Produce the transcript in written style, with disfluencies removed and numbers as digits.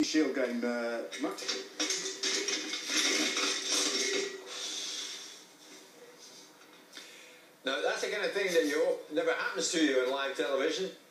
Shield game, Matt? Now, that's the kind of thing that never happens to you in live television.